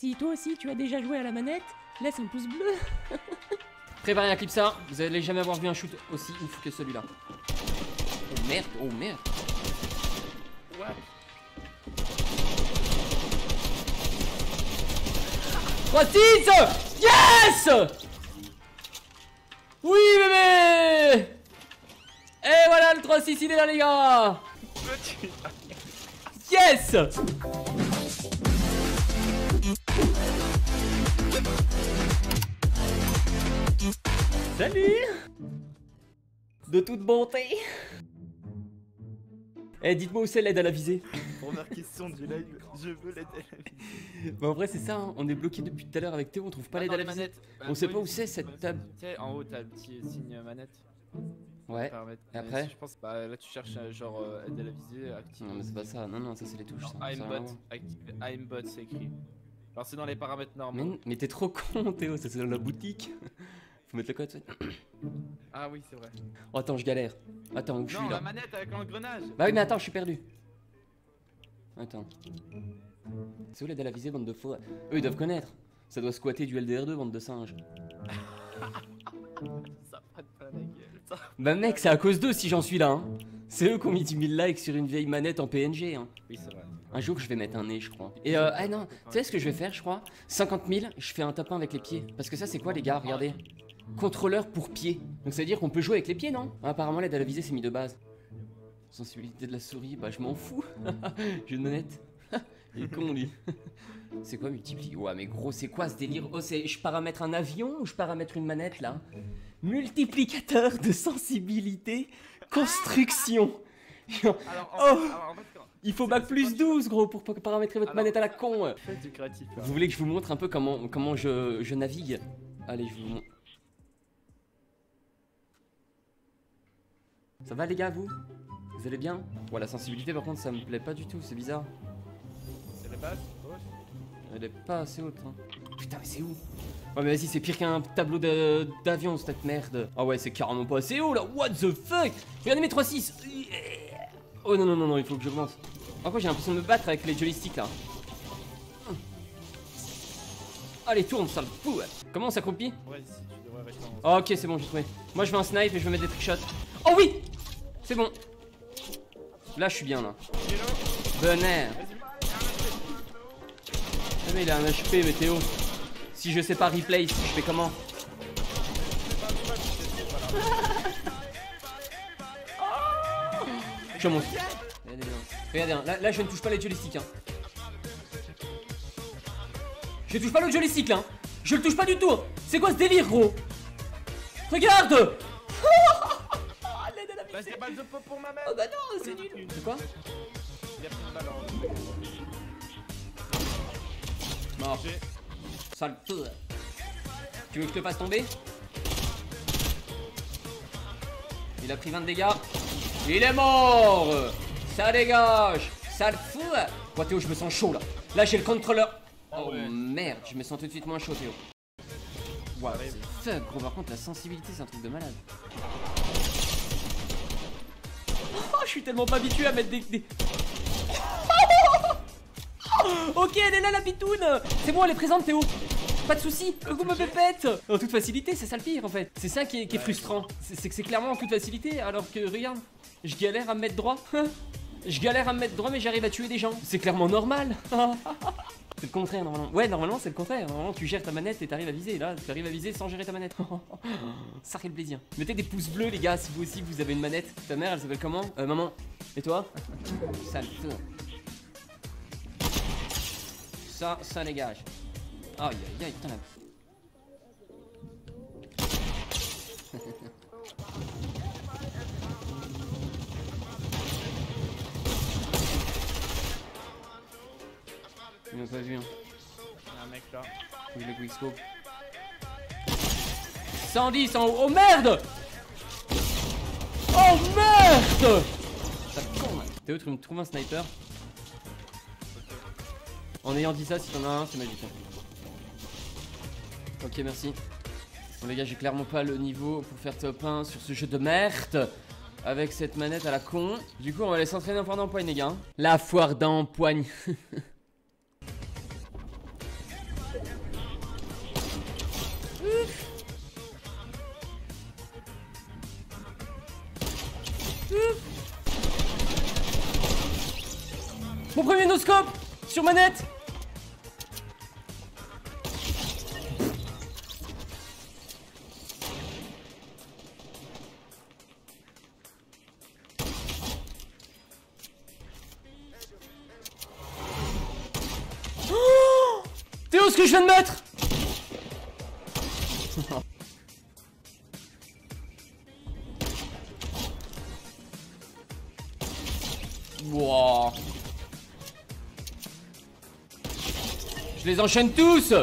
Si toi aussi tu as déjà joué à la manette, laisse un pouce bleu. Préparez un clip ça, vous allez jamais avoir vu un shoot aussi ouf que celui-là. Oh merde, oh merde. Ouais. 3-6. Yes. Oui bébé. Et voilà le 3-6 il est là les gars. Yes. Salut. De toute bonté. Eh dites-moi où c'est l'aide à la visée. Première question du live, je veux l'aide à la visée. Bah en vrai c'est ça, hein. On est bloqué depuis tout à l'heure avec Théo, on trouve pas l'aide à la visée. On sait pas où c'est cette table. Tu sais, en haut t'as le petit signe manette. Ouais. Et après je pense, bah là tu cherches genre aide à la visée, active. Non mais c'est pas ça, non ça c'est les touches. Aimbot c'est écrit. Alors c'est dans les paramètres normaux. Mais t'es trop con Théo, ça c'est dans la boutique. Faut mettre le code. Ah oui c'est vrai. Oh attends je galère. Attends où je suis Non là. la manette avec l'engrenage. Bah oui mais attends je suis perdu. Attends. C'est où l'aide à la visée bande de faux? Eux ils doivent connaître. Ça doit squatter du LDR2 bande de singes. Ça prête pas la gueule. Ça... Bah mec c'est à cause d'eux si j'en suis là hein. C'est eux qui ont mis 10 000 likes sur une vieille manette en PNG hein. Oui c'est vrai. Un jour je vais mettre un nez je crois. Et ah non, tu sais ce que je vais faire je crois 50 000, je fais un top 1 avec les pieds. Parce que ça c'est quoi les gars, regardez. Contrôleur pour pied. Donc ça veut dire qu'on peut jouer avec les pieds non? Apparemment l'aide à la visée c'est mis de base. Sensibilité de la souris, bah je m'en fous. J'ai une manette. Il est con lui. C'est quoi multiplier? Ouais mais gros c'est quoi ce délire? Oh c'est je paramètre un avion ou je paramètre une manette là? Multiplicateur de sensibilité. Construction. Il faut bac plus 12 gros pour paramétrer votre manette à la con. Faites du créatif. Vous voulez que je vous montre un peu comment je navigue? Allez je vous montre. Ça va les gars vous? Vous allez bien? Ouais la sensibilité par contre ça me plaît pas du tout, c'est bizarre. Elle est basse? Elle est pas assez haute hein. Putain mais c'est où? Ouais mais vas-y c'est pire qu'un tableau d'avion cette merde. Ah ouais c'est carrément pas assez haut là. What the fuck? Regardez mes 3-6. Oh non il faut que j'augmente. Pourquoi j'ai l'impression de me battre avec les joysticks là. Allez tourne sale fou. Comment on s'accroupit? Ouais ici tu devrais rester en... Ok c'est bon j'ai trouvé. Moi je veux un snipe et je veux mettre des trickshots. Oh oui. C'est bon. Là je suis bien là. Bon air. Ah mais il a un HP météo. Si je sais pas replace, je fais comment? Je monte. Regardez, là je ne touche pas les joysticks hein. Je touche pas le joystick là. Je le touche pas du tout. C'est quoi ce délire gros? Regarde. Bah c'est balle de pop pour ma mère. Oh bah non c'est nul. C'est quoi? Il a pris une balle en... Mort. Sale feu. Tu veux que je te fasse tomber? Il a pris 20 de dégâts. Il est mort. Ça dégage. Sale fou. Moi Théo je me sens chaud là. Là j'ai le contrôleur. Oh ouais. Merde je me sens tout de suite moins chaud Théo. Wow, c'est fuck gros par contre la sensibilité c'est un truc de malade. Oh je suis tellement pas habitué à mettre des... Ok elle est là la bitoune. C'est bon elle est présente Théo. Pas de soucis, vous me pépette. En toute facilité, c'est ça le pire en fait. C'est ça qui est frustrant. C'est que c'est clairement en toute facilité alors que regarde, je galère à me mettre droit. Je galère à me mettre droit mais j'arrive à tuer des gens. C'est clairement normal. C'est le contraire normalement. Ouais normalement c'est le contraire. Normalement tu gères ta manette et t'arrives à viser. Là tu arrives à viser sans gérer ta manette. Ça fait le plaisir. Mettez des pouces bleus les gars si vous aussi vous avez une manette. Ta mère elle s'appelle comment? Maman. Et toi? Sale feu. Ça dégage. Aïe aïe aïe putain la... Ils m'ont pas vu hein. Il y a un mec là. Oui le quickscope. 110 en haut. Oh merde. Oh merde. Ça con là. Théo tu me trouves un sniper? En ayant dit ça si t'en as un c'est magique. Ok merci. Bon les gars j'ai clairement pas le niveau pour faire top 1 sur ce jeu de merde. Avec cette manette à la con. Du coup on va aller s'entraîner en foire d'empoigne les gars. La foire d'empoigne. noscope sur manette. Oh Théo, ce que je viens de mettre. Wow. Je les enchaîne tous.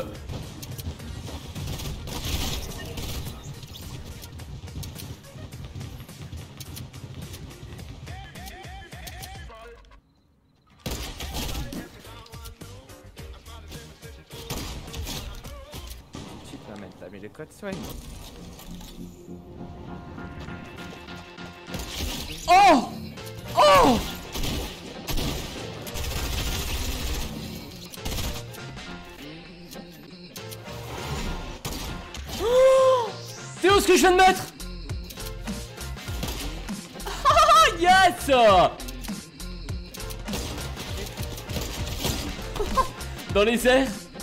T'as mis le code soigne. Oh. Oh. Théo, ce que je viens de mettre. Ah, yes. Dans les airs.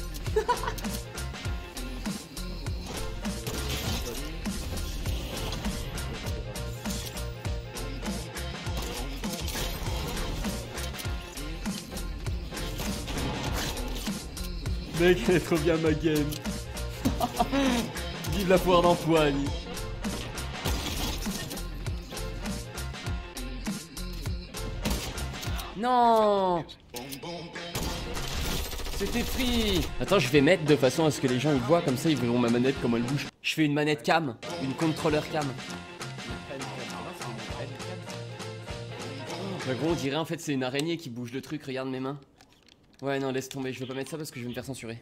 Mec, elle est trop bien ma game. Vive la foire d'empoigne. Non. C'était free. Attends, je vais mettre de façon à ce que les gens ils voient, comme ça ils verront ma manette comment elle bouge. Je fais une manette cam, une contrôleur cam. Bah gros, on dirait en fait c'est une araignée qui bouge le truc, regarde mes mains. Ouais non, laisse tomber, je vais pas mettre ça parce que je vais me faire censurer.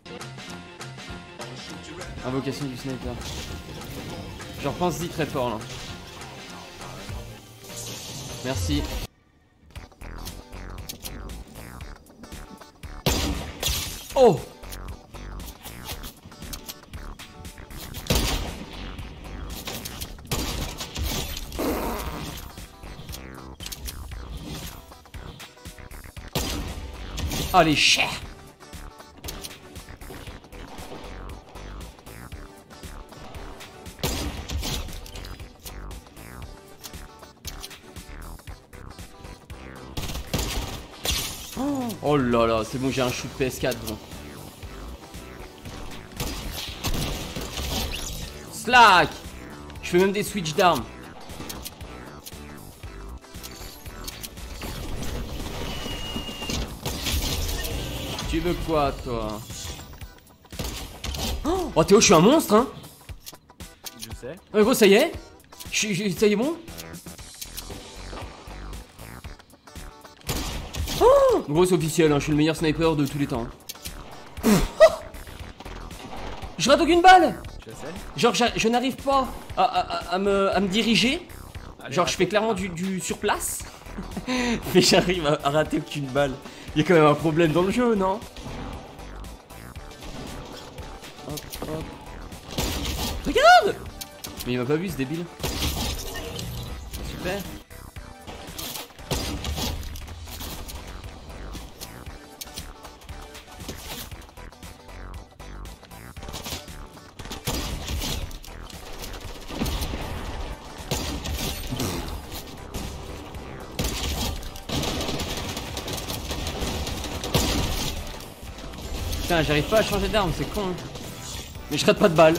Invocation du sniper. J'en pense-y très fort là. Merci. Oh! Allez, chais! Oh là là, c'est bon, j'ai un shoot PS4 bon. Slack. Je fais même des switches d'armes. Tu veux quoi toi? Oh Théo, je suis un monstre hein. Je sais. Ouais gros, ça y est. Ça y est bon. Gros, c'est officiel, hein, je suis le meilleur sniper de tous les temps. Je rate aucune balle. Je sais. Genre, je n'arrive pas à me diriger. Allez, Genre, je fais clairement du sur place. Mais j'arrive à rater aucune balle. Il y a quand même un problème dans le jeu, non? Hop, hop. Regarde! Mais il m'a pas vu, ce débile. Super. Putain, j'arrive pas à changer d'arme, c'est con. Hein. Mais je rate pas de balles.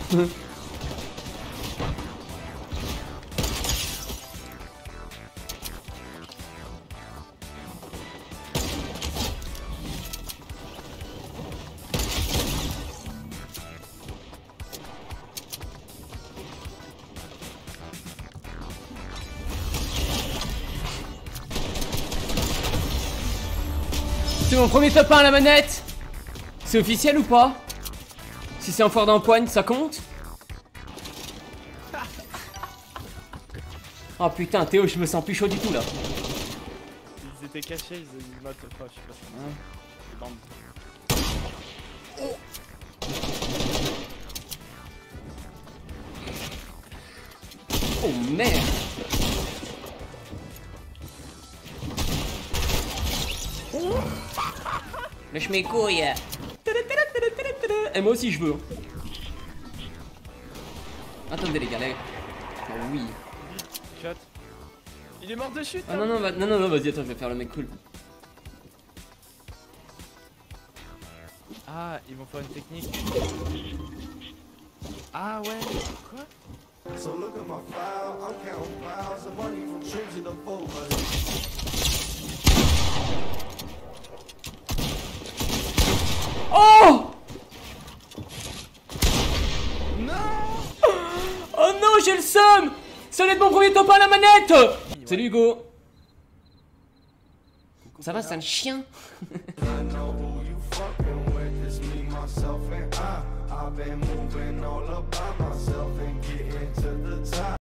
C'est mon premier top 1 à la manette. C'est officiel ou pas? Si c'est en foire d'empoigne, ça compte? Oh putain, Théo, je me sens plus chaud du tout là. Ils étaient cachés, ils ont une mode, je sais pas si c'est bande. Oh merde. Lâche mes couilles. Et moi aussi je veux. Attendez les gars, là. Oh oui. Shot. Il est mort de chute. Ah non, non, non, vas-y, attends, je vais faire le mec cool. Ah, ils vont faire une technique. Ah ouais. Quoi? So look at my file, I'm counting files of money from trips to the Oh! Oh non, j'ai le seum! Ça va être mon premier top à la manette! Salut Hugo! Ça va, c'est un chien? I know who you fucking with, it's me, myself, and I've been moving all about myself and getting to the top.